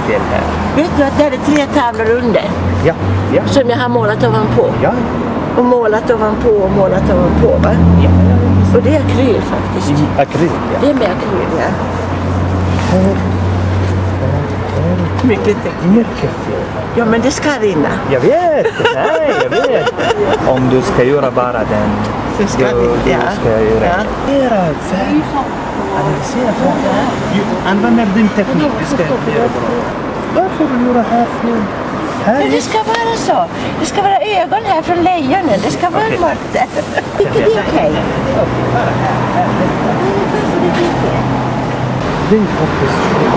fjäll här. Vet du att det är 3 tavlor under? Ja, ja. Som jag har målat ovanpå. Ja. Och målat ovanpå och målat ovanpå, va? Ja, och det är akryl faktiskt. Akryl, ja. Det är med akryl, ja. Mycket fint. Mycket fint. Ja, men det ska rinna. Jag vet, nej, jag vet. Om du ska göra bara den. Det ska rinna, ja. Ska jag göra. Era färg. Analysera färg. Använder din teknik, det ska jag göra bra. Varför göra här fel? Men det ska vara så. Det ska vara ögon här från lejonen. Det ska vara mörkt där. Tycker det är okej? Varför det är okej? Din komposition.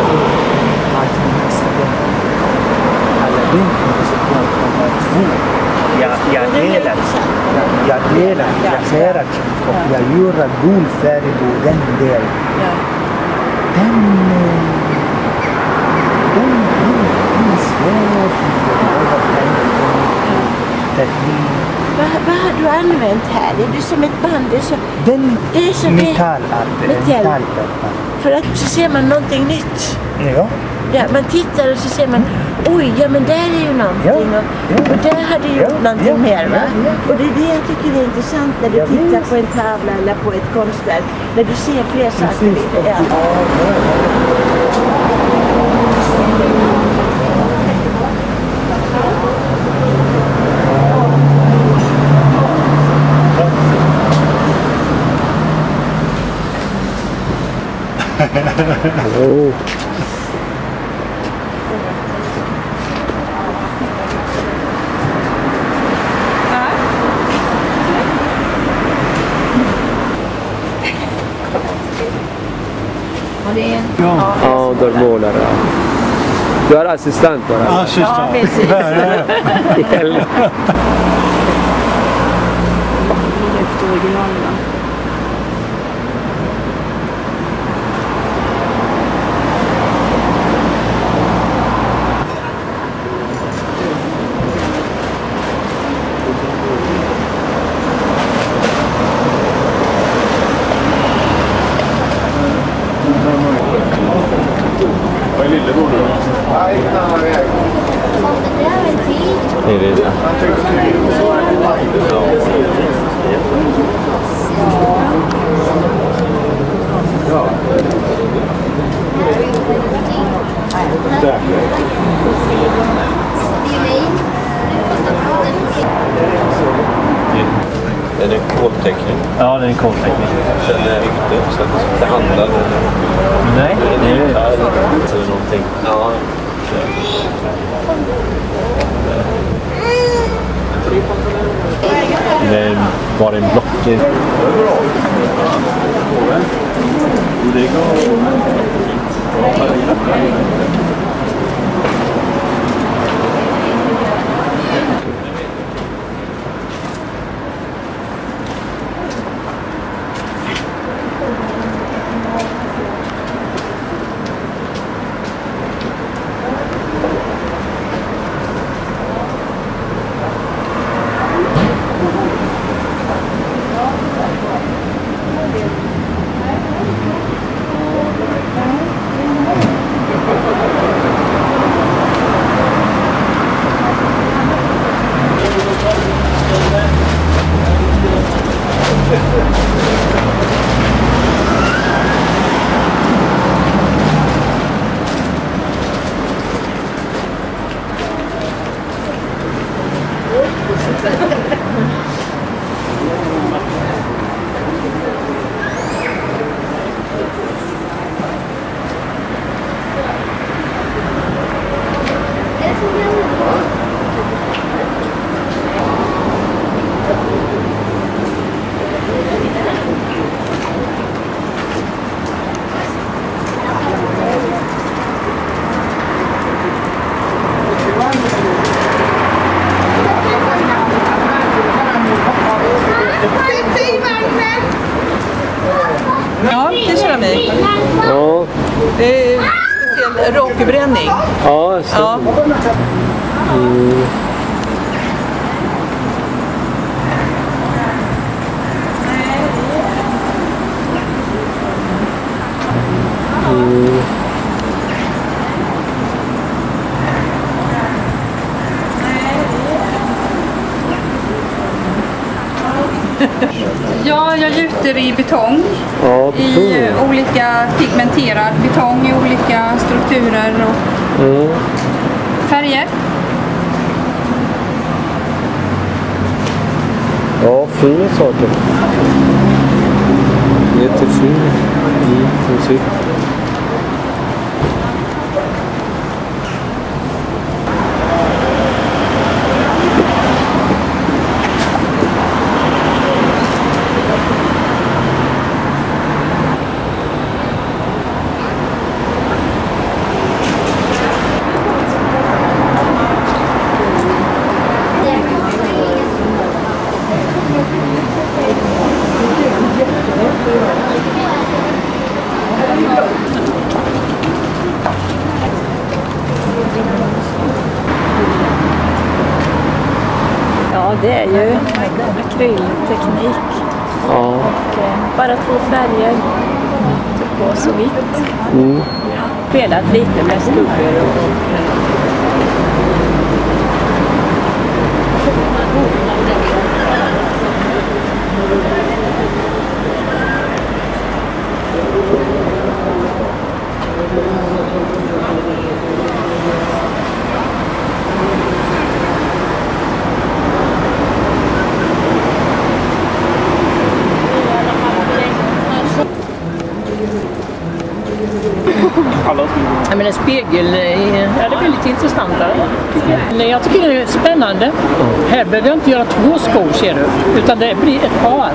Din komposition kommer 2. Jag delar. Jag ser att jag gör gul färg på den delen. Den Vad har du använt här? Det är som ett band. Det är som metall. För att så ser man någonting nytt. Ja. Ja, man tittar och så ser man, oj, ja men där är ju någonting. Och där har du gjort någonting mer, va? Och det är det jag tycker är intressant när du tittar på en tavla eller på ett konstverk. När du ser fler saker. Ja. Oh. Ja, där målar jag. Du är assistent bara. Ja, assistent. Ja, precis. Är det en kolteckning? Ja, det är en kolteckning. Känner jag inte så att det handlar om... Nej, det är eller någonting. Ja. Det är bara en block. Det går... Ja, det är keramik. Ja. Det är speciell rockbränning. Ja, så. Ja. Mm. Ja, jag gjuter i betong. Ja, betong. I olika pigmenterad betong i olika strukturer och färger. Ja, fina saker. Jättefin. Precis. Ja, det är ju akrylteknik. Ja. Och bara 2 färger, turkos och vitt. Spelat lite med skuggor och Ja, men en spegel, ja, det blir lite intressantare. Nej, jag tycker det är spännande. Här behöver jag inte göra 2 skor, ser du, utan det blir ett par.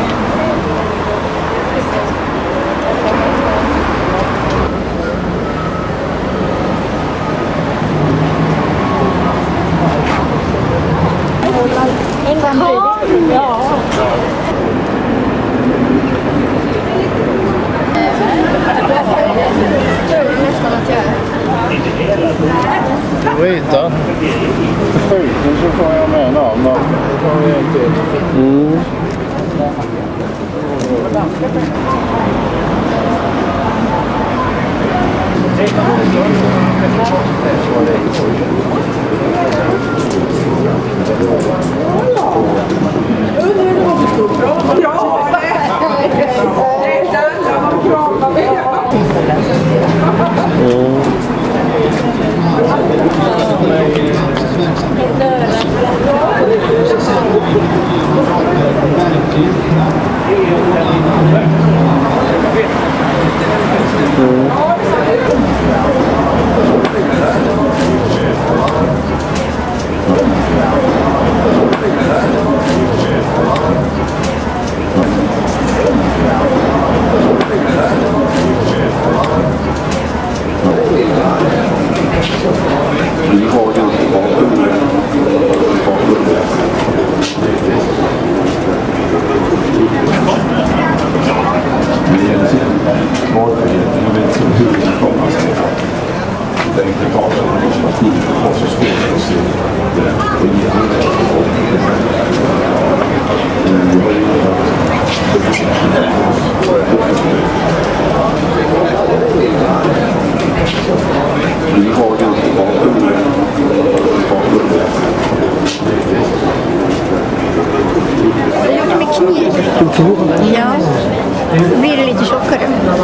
Ja. Rita. Skjuten så får jag med en annan. Ja, då blir det lite tjockare.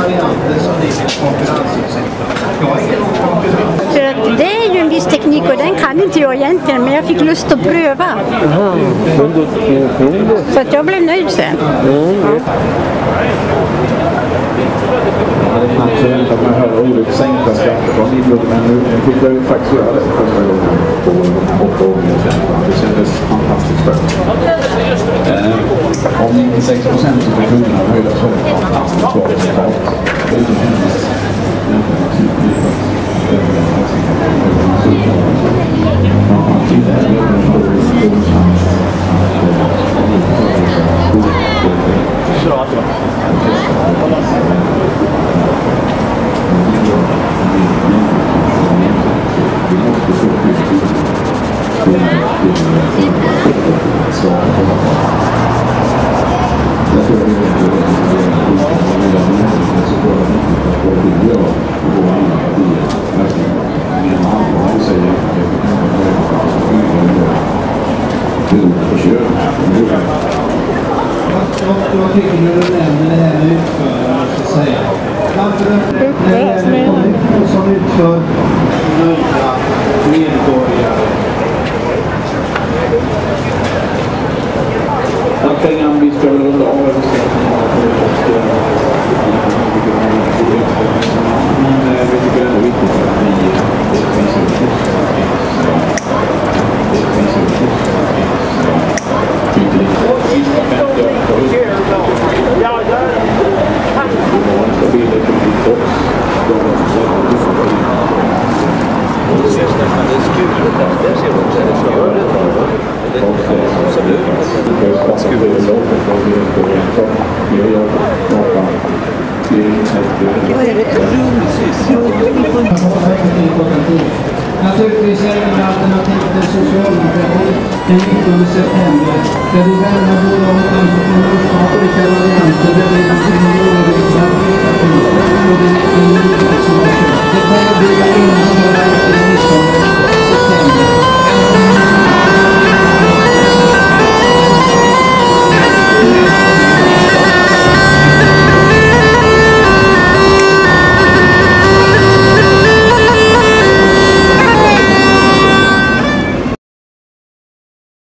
För att det är ju en viss teknik och den kan inte jag egentligen, men jag fick lust att pröva. Så att jag blev nöjd sen. Det är nationellt att man hör ordet sänkta skatter från Lidl, men nu fick jag ju faktiskt göra det första gången på 8 år sedan. Det kändes fantastiskt skönt. Om 96% av kunderna har höjda så är det fantastiskt bra resultat. Det är inte hemskt. Och jag tycker när du nämner det här med utförare, så säga. Varför som utför nöjda medborgare? Jag tänker att vi ska väl runda av men vi tycker det är viktigt att vi Naturligtvis är det en alternativ till socialdemokratin den 19 september där vi värnar både om olika varianter där vi det kommer att bli en av våra misstag.